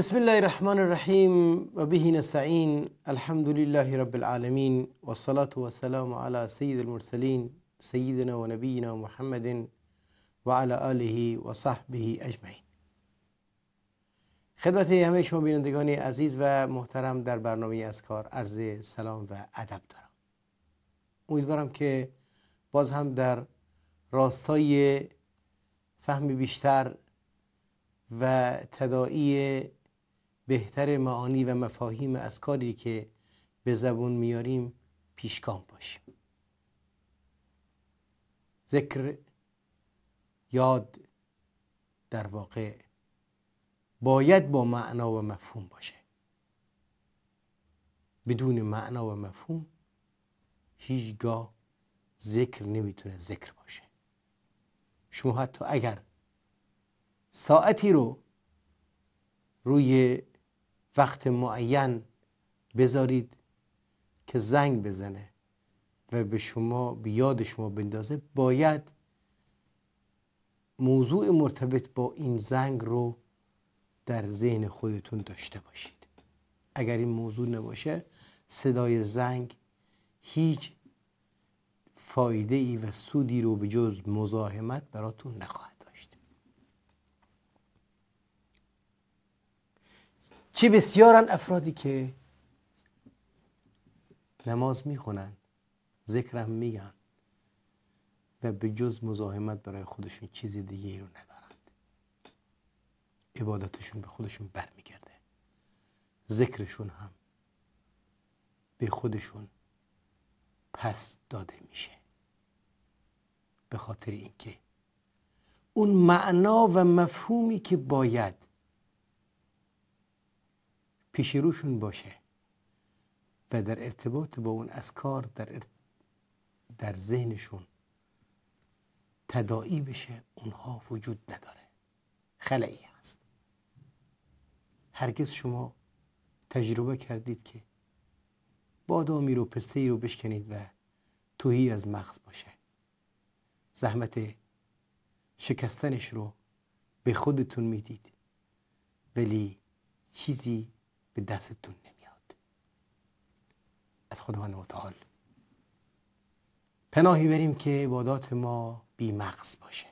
بسم الله الرحمن الرحیم و به نستعین. الحمد لله رب العالمین و الصلاة و السلام علی سید المرسلین سیدنا و نبینا محمد و علی آله و صحبه اجمعین. خدمت همه شما بینندگان عزیز و محترم در برنامه اذکار عرض سلام و ادب دارم. امیدوارم که باز هم در راستای فهم بیشتر و تداعی بهتر معانی و مفاهیم اذکاری که به زبون میاریم پیشگام باشیم. ذکر، یاد در واقع باید با معنا و مفهوم باشه. بدون معنا و مفهوم هیچگاه ذکر نمیتونه ذکر باشه. شما حتی اگر ساعتی رو روی وقت معین بذارید که زنگ بزنه و به شما، به یاد شما بندازه، باید موضوع مرتبط با این زنگ رو در ذهن خودتون داشته باشید. اگر این موضوع نباشه صدای زنگ هیچ فایده ای و سودی رو به جز مزاحمت براتون نخواهد داشت. چه بسیارن افرادی که نماز میخونن، ذکرم میگن و به جز مزاحمت برای خودشون چیزی دیگه ای رو ندارند. عبادتشون به خودشون برمیگرده، ذکرشون هم به خودشون پس داده میشه، به خاطر اینکه اون معنا و مفهومی که باید پیش روشون باشه و در ارتباط با اون اذکار در ذهنشون تداعی بشه، اونها وجود نداره، خلایی هست. هرگز شما تجربه کردید که بادامی رو، پسته‌ای رو بشکنید و تهی از مغز باشه، زحمت شکستنش رو به خودتون میدید ولی چیزی به دستتون نمیاد؟ از خداوند متعال پناهی بریم که عبادات ما بی مغز باشه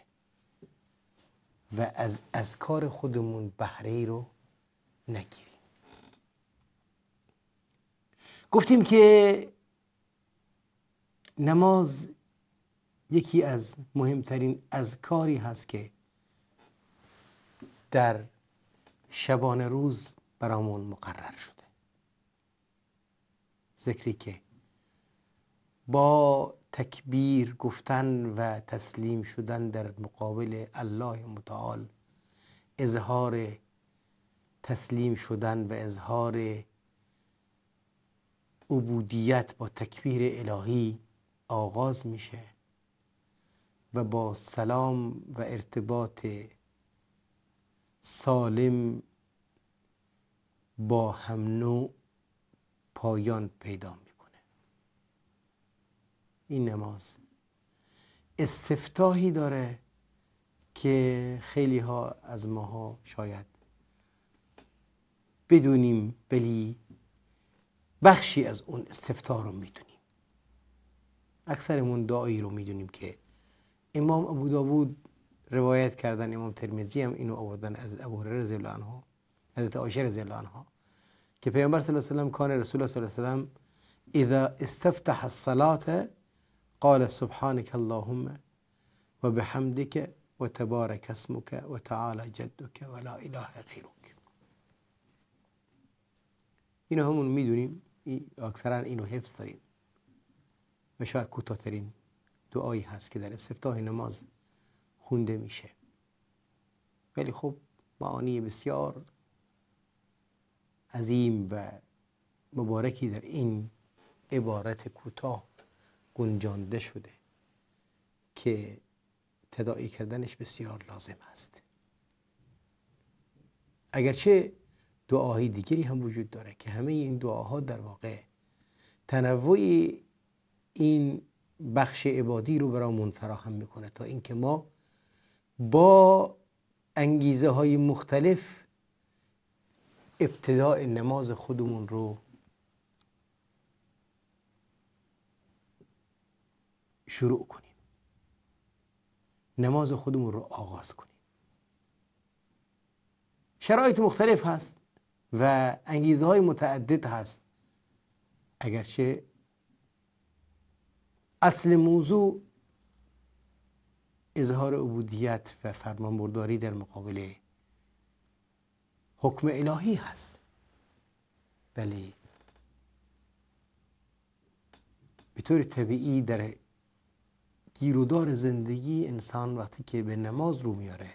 و از اذکار خودمون بهره رو نگیریم. گفتیم که نماز یکی از مهمترین اذکاری هست که در شبانه روز برامون مقرر شده. ذکری که با تکبیر گفتن و تسلیم شدن در مقابل الله متعال، اظهار تسلیم شدن و اظهار عبودیت با تکبیر الهی آغاز میشه و با سلام و ارتباط سالم با هم نوع پایان پیدا میکنه. این نماز استفتاحی داره که خیلی ها از ماها شاید بدونیم ولی بخشی از اون استفتاح رو میدونیم. اکثرمون دعایی رو میدونیم که امام ابو داوود روایت کردن، امام ترمذی هم اینو آوردن از ابو هریره رضی الله عنه، حضرت عایشه رضی الله عنها، که پیامبر صلی الله علیه و سلم کان رسول الله صلی الله علیه و سلم اذا استفتح الصلاه قال سبحانك اللهم و بحمدك و تبارک اسمك و تعالی جدك و لا اله غیرک. اینو همون میدونیم، اکثرا اینو حفظ داریم و شاید کوتاه‌ترین دعایی هست که در استفتاح نماز خونده میشه، ولی خب معانی بسیار عظیم و مبارکی در این عبارت کوتاه گنجانده شده که تداعی کردنش بسیار لازم است. اگرچه دعاهای دیگری هم وجود داره که همه این دعاها در واقع تنوع این بخش عبادی رو برامون فراهم میکنه تا اینکه ما با انگیزه های مختلف ابتداء نماز خودمون رو شروع کنیم، نماز خودمون رو آغاز کنیم. شرایط مختلف هست و انگیزه های متعدد هست، اگرچه اصل موضوع اظهار عبودیت و فرمانبرداری در مقابل حکم الهی هست. ولی به طور طبیعی در گیرودار زندگی انسان وقتی که به نماز رو میاره،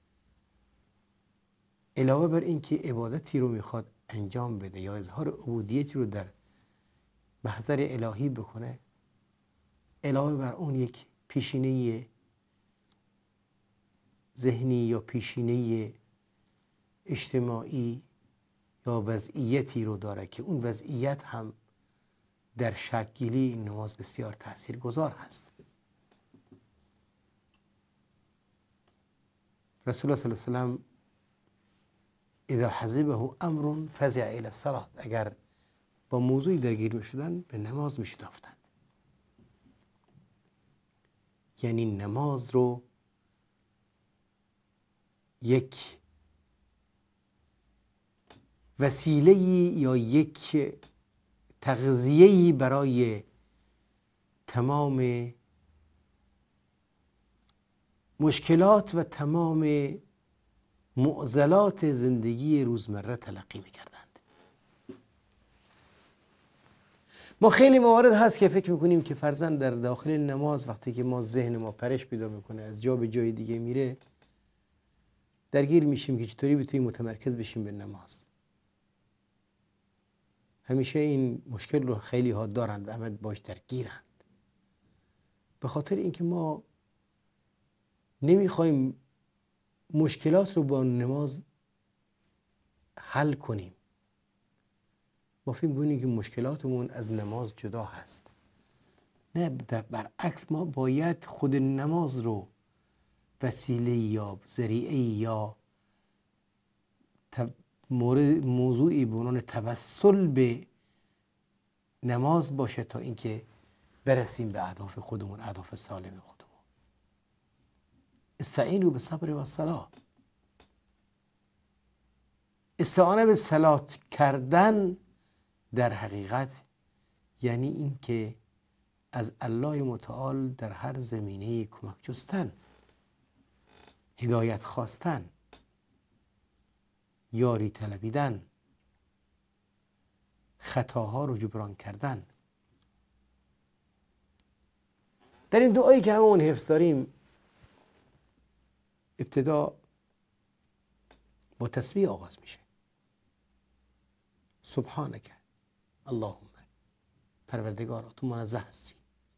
علاوه بر این که عبادتی رو میخواد انجام بده یا اظهار عبودیتی رو در محضر الهی بکنه، علاوه بر اون یک پیشینه ذهنی یا پیشینه اجتماعی یا وضعیتی رو داره که اون وضعیت هم در شکل‌گیری این نماز بسیار تاثیرگذار هست. رسول الله صلی الله علیه و سلم اذا حزبه امر فزع الى الصلاه، اگر با موضوعی درگیر می شدن به نماز می شتافتند. یعنی نماز رو یک وسیله‌ای یا یک تغذیه‌ای برای تمام مشکلات و تمام معضلات زندگی روزمره تلقی می‌کردند. ما خیلی موارد هست که فکر می‌کنیم که فرضاً در داخل نماز وقتی که ما ذهن ما پرش پیدا می‌کنه، از جا به جای دیگه میره، درگیر میشیم که چطوری بتونیم متمرکز بشیم به نماز. همیشه این مشکل رو خیلی ها دارند و همه باش درگیرند، به خاطر اینکه ما نمیخوایم مشکلات رو با نماز حل کنیم. ما فکر می‌کنیم که مشکلاتمون از نماز جدا هست. نه، برعکس، ما باید خود نماز رو وسیله یا ذریعه یا موضوعی به عنوان توسل به نماز باشه تا اینکه برسیم به اهداف خودمون، اهداف سالم خودمون. استعینوا بالصبر والصلاة. استعانه به صلات کردن در حقیقت یعنی این که از الله متعال در هر زمینه کمک جستن، هدایت خواستن، یاری طلبیدن، خطاها رو جبران کردن. در این دعایی که همون حفظ داریم، ابتدا با تسبیح آغاز میشه. سبحانک اللهم، پروردگارا تو منزه هستی،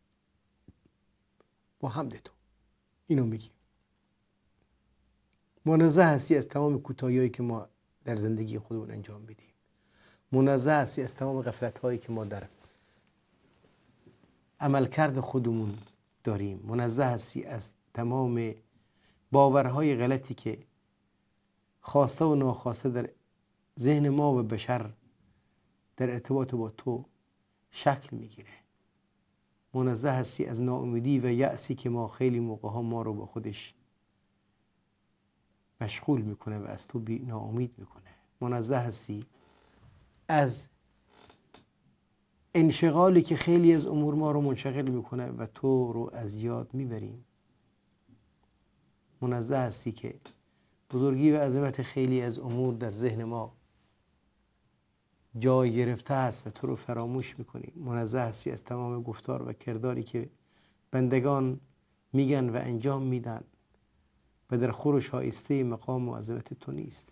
با حمد تو اینو میگیم، منزه هستی از تمام کوتاهی‌هایی که ما در زندگی خودمون انجام بدیم، منزه هستی از تمام غفلت‌هایی که ما در عملکرد خودمون داریم، منزه هستی از تمام باورهای غلطی که خواسته و ناخواسته در ذهن ما و بشر در ارتباط با تو شکل میگیره. منزه هستی از ناامیدی و یأسی که ما خیلی موقع ها ما رو با خودش مشغول میکنه و از تو ناامید میکنه. منزه هستی از انشغالی که خیلی از امور ما رو منشغل میکنه و تو رو از یاد میبریم. منزه هستی که بزرگی و عظمت خیلی از امور در ذهن ما جای گرفته است و تو رو فراموش میکنی. منزه هستی از تمام گفتار و کرداری که بندگان میگن و انجام میدن و در خور و شایسته مقام و عظمت تو نیست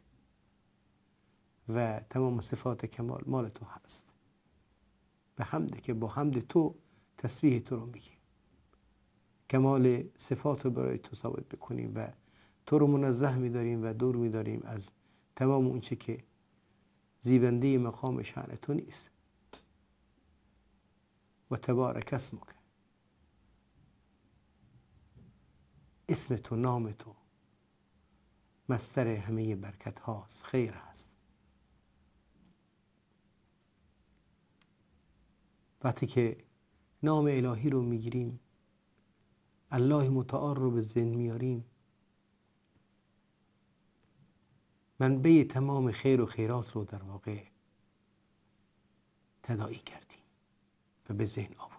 و تمام صفات کمال مال تو هست. به حمد که با حمد تو تسبیح تو رو میگیم، کمال صفات رو برای تو ثابت بکنیم و تو رو منزه میداریم و دور میداریم از تمام اون چه که زیبنده مقام شأن تو نیست. و تبارک اسمک، اسم تو، نام تو مصدر همه برکت هاست، خیر هست. وقتی که نام الهی رو میگیریم، الله متعال رو به ذهن میاریم، منبع تمام خیر و خیرات رو در واقع تداعی کردیم و به ذهن آوردیم.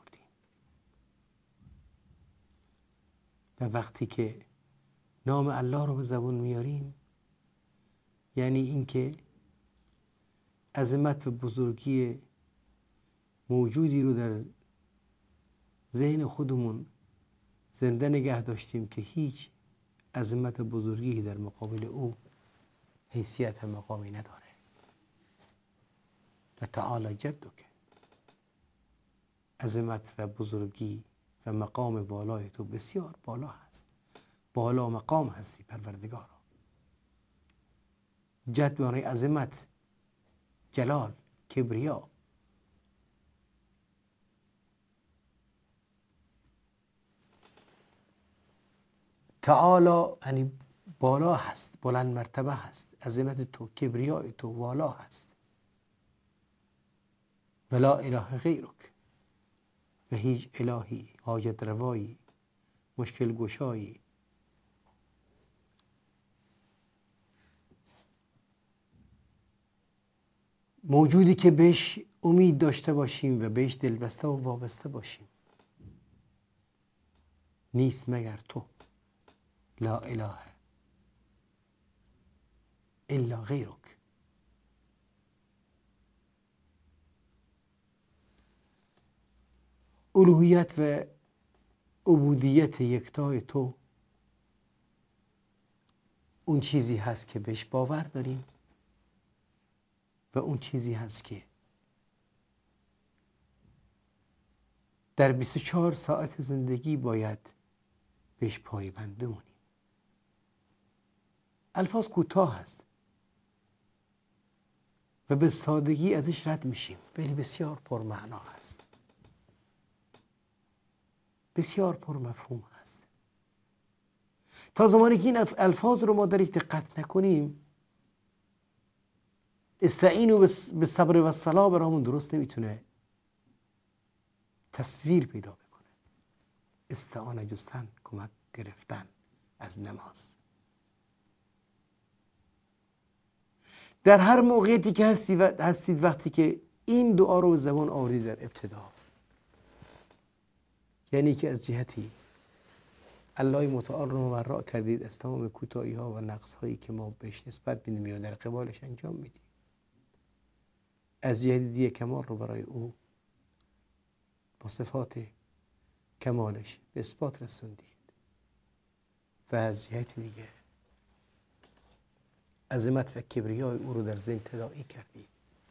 و وقتی که نام الله رو به زبان میاریم، یعنی اینکه عظمت و بزرگی موجودی رو در ذهن خودمون زنده نگه داشتیم که هیچ عظمت و بزرگی در مقابل او حیثیت و مقامی نداره. و تعالی جدک، عظمت و بزرگی و مقام بالای تو بسیار بالا هست، بالا مقام هستی پروردگارا. جد به معنی عظمت، جلال، کبریا. تعالی یعنی بالا هست، بلند مرتبه هست، عظمت تو، کبریای تو والا هست. ولا اله غیرک، و هیچ الهی، حاجت روایی، مشکل گشایی، موجودی که بهش امید داشته باشیم و بهش دلبسته و وابسته باشیم نیست مگر تو. لا اله الا غیرک. الوهیت و عبودیت یکتای تو اون چیزی هست که بهش باور داریم و اون چیزی هست که در 24 ساعت زندگی باید بهش پایبند بمونیم. الفاظ کوتاه هست و به سادگی ازش رد میشیم، ولی بسیار پرمعنا هست، بسیار پرمفهوم هست. تا زمانی که این الفاظ رو ما درش دقت نکنیم، استعینوا بالصبر و الصلاة برامون درست نمیتونه تصویر پیدا بکنه. استعانه جستن، کمک گرفتن از نماز. در هر موقعیتی که هستید وقتی که این دعا رو به زبان آوردید در ابتدا، یعنی که از جهتی الله متعال رو مبرأ کردید از تمام کوتاهی ها و نقص هایی که ما بهش نسبت میدیم یا در قبالش انجام میدیم، از جهت دیگه کمال رو برای او با صفات کمالش به اثبات رسوندید و از جهت دیگه عظمت و کبریای او رو در ذهن تداعی کردید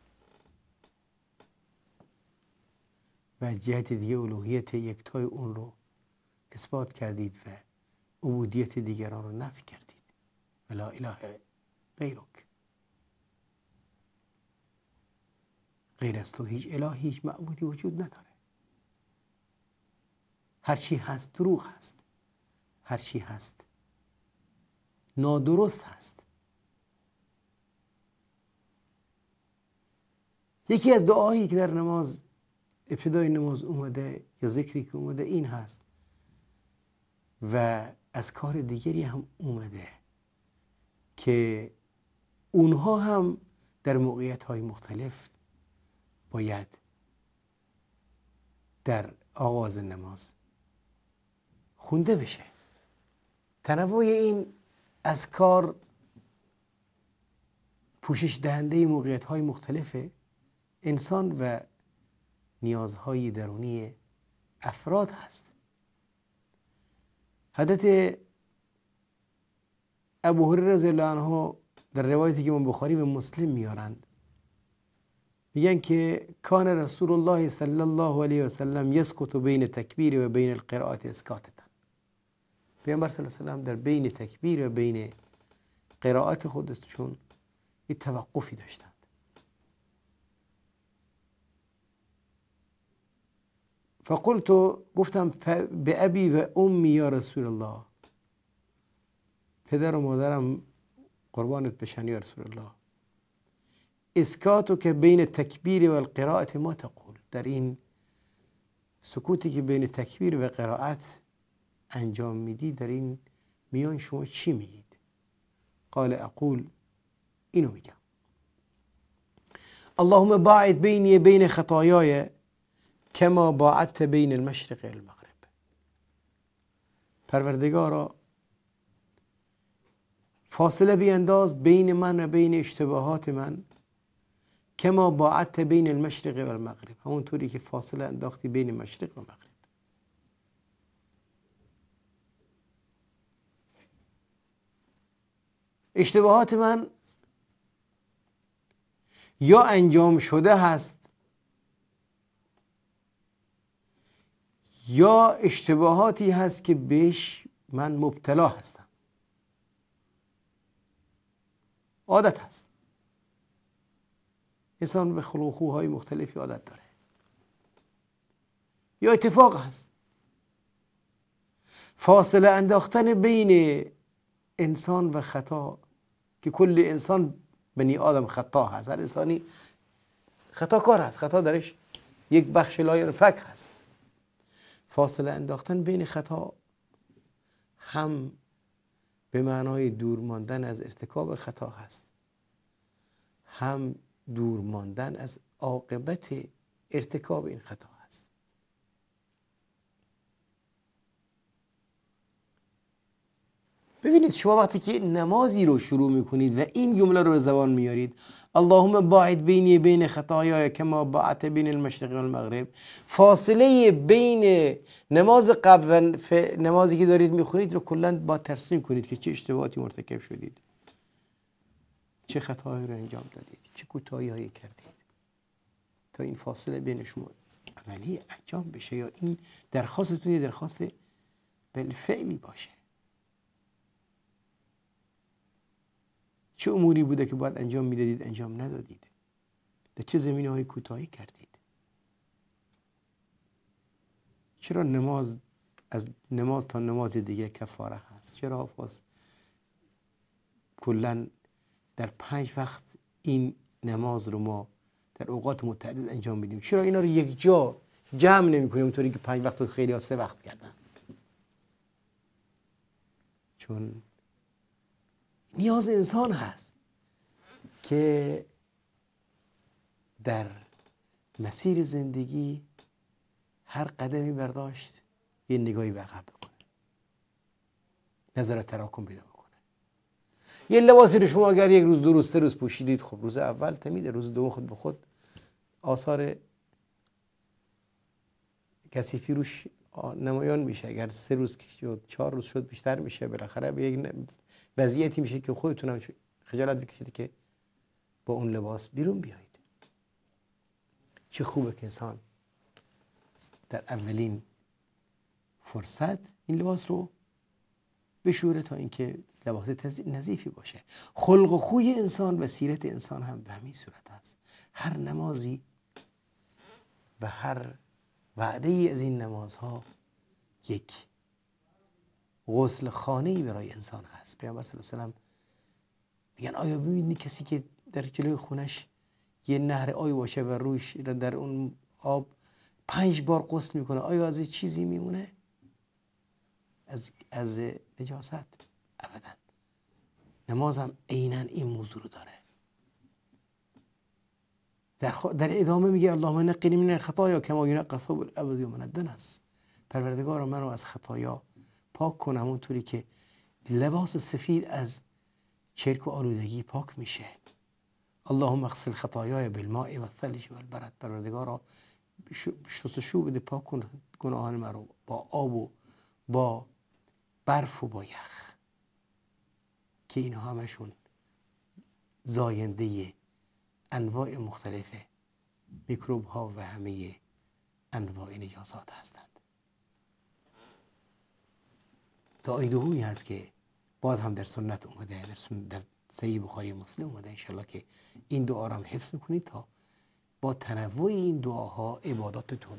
و از جهت دیگه الوهیت یکتای اون رو اثبات کردید و عبودیت دیگران رو نفی کردید. ولا اله غیرک، غیر از تو هیچ الهی، هیچ معبودی وجود نداره. هر چی هست دروغ هست، هر چی هست نادرست هست. یکی از دعایی که در نماز، ابتدای نماز اومده یا ذکری که اومده این هست و از کار دیگری هم اومده که اونها هم در موقعیت‌های مختلف باید در آغاز نماز خونده بشه. تنوع این اذکار پوشش دهنده موقعیت‌های مختلف انسان و نیازهای درونی افراد هست. حضرت ابو هریره رضی الله عنه در روایتی که امام بخاری و مسلم میارند میگن که کان رسول الله صلی الله علیه و سلم یسکت بین تکبیر و بین القراءت اسکاتتا. پیامبر صلی الله علیه و سلم در بین تکبیر و بین قرائت خودشون یه توقفی داشتند. فقلت، گفتم به ابی و امی یا رسول الله، پدر و مادرم قربانت بشن یا رسول الله، اسکاتو که بین تکبیر و القراءت ما تقول، در این سکوتی که بین تکبیر و قرائت انجام میدی در این میان شما چی میگید؟ قال اقول، اینو میگم اللهم باعد بینی بین خطایای کما باعدت بین المشرق و المغرب. پروردگارا فاصله بینداز بین من و بین اشتباهات من کما باعدت بین المشرق و المغرب، همونطوری که فاصله انداختی بین مشرق و مغرب. اشتباهات من یا انجام شده هست یا اشتباهاتی هست که بهش من مبتلا هستم، عادت هست. انسان به خلق و خوهای مختلفی عادت داره، یا اتفاق هست. فاصله انداختن بین انسان و خطا، که کل انسان بنی آدم خطا هست، هر انسانی خطا کار هست، خطا درش یک بخش لا ینفک هست. فاصله انداختن بین خطا هم به معنای دور ماندن از ارتکاب خطا هست، هم دور ماندن از عاقبت ارتکاب این خطا هست. ببینید شما وقتی که نمازی رو شروع میکنید و این جمله رو به زبان میارید اللهم باعد بینی بین خطایای کما باعدت بین المشرق و المغرب، فاصله بین نماز قبل و نمازی که دارید میخونید رو کلا با ترسیم کنید که چه اشتباهاتی مرتکب شدید، چه خطاهایی رو انجام دادید، چه کوتاهی هایی کردید، تا این فاصله بین شما عملی انجام بشه یا این درخواستتون یه درخواست بالفعلی باشه. چه اموری بوده که باید انجام میدادید انجام ندادید؟ در چه زمینه های کوتاهی کردید؟ چرا نماز از نماز تا نماز دیگه کفاره هست؟ چرا کلا در 5 وقت این نماز رو ما در اوقات متعدد انجام میدیم؟ چرا اینا رو یک جا جمع نمی کنیم اونطوری که 5 وقت رو خیلی ها 3 وقت کردن؟ چون نیاز انسان هست که در مسیر زندگی هر قدمی برداشت یه نگاهی به عقب بکنه، نظر تراکم پیدا بکنه. یه لباسی رو شما اگر 1 روز 2 روز 3 روز پوشیدید، خب روز اول تمیده، روز دوم خود به خود آثار کثیفی روش نمایان میشه. اگر 3 روز شد 4 روز شد بیشتر میشه، بالاخره به یک وضعیتی میشه که خودتون هم خجالت بکشید که با اون لباس بیرون بیایید. چه خوبه که انسان در اولین فرصت این لباس رو بشوره تا اینکه لباس نظیفی باشه. خلق و خوی انسان و سیرت انسان هم به همین صورت است. هر نمازی و هر وعده ای از این نمازها یک غسل خانه‌ای برای انسان هست. پیامبر صلی الله علیه و سلم میگن آیا ببینید کسی که در جلوی خونش یه نهر آب باشه و روش در اون آب 5 بار غسل میکنه، آیا از چیزی میمونه؟ از نجاست؟ ابدا. نماز هم عیناً این موضوع رو داره. در ادامه میگه اللهم نقنی من الخطایا کما ینقی الثوب الابیض من الدنس. پروردگار منو از خطایا پاک کن همونطوری که لباس سفید از چرک و آلودگی پاک میشه. اللهم اغسل خطایای بالماء والثلج والبرد. پروردگارا شستشو بده، پاک کن گناهان من رو با آب و با برف و با یخ، که اینها همشون زاینده انواع مختلف میکروب ها و همه انواع نجاسات هستند. دعای دومی هست که باز هم در سنت اومده، در صحیح بخاری مسلم اومده. انشالله که این دعا رو هم حفظ میکنید تا با تنوع این دعاها عباداتتون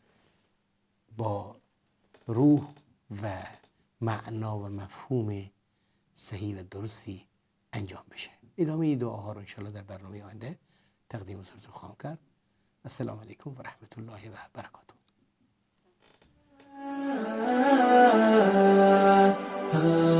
با روح و معنا و مفهوم صحیح و درستی انجام بشه. ادامه این دعاها رو انشالله در برنامه آینده تقدیم حضورتون خواهم کرد. السلام علیکم و رحمت الله و برکاته. الله.